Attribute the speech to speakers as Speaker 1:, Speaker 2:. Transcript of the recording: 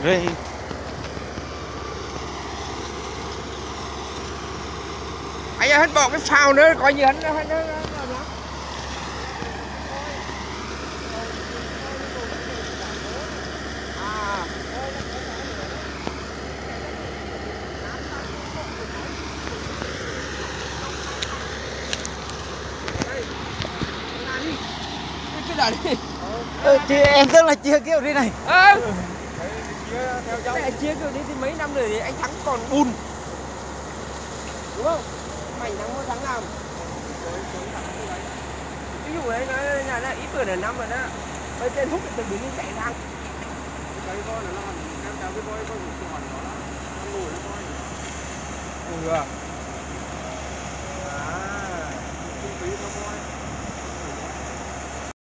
Speaker 1: Ghê.
Speaker 2: Anh ơi, hết bỏ cái phao nữa, coi như hắn nó đi.
Speaker 1: Chị em tức là chia kiểu đi này.
Speaker 2: Mẹ chia kiểu đi thì mấy năm rồi thì anh Thắng còn bùn. Đúng không? Mày Thắng có tháng nào? Ví dụ đấy nó là ít tuổi là năm rồi đó. Ở trên hút từ đứng chạy thang.
Speaker 3: Cái voi nó làm theo cái voi con tròn đó nó lùi nó voi.
Speaker 2: Ừ.
Speaker 3: Không tí nó voi.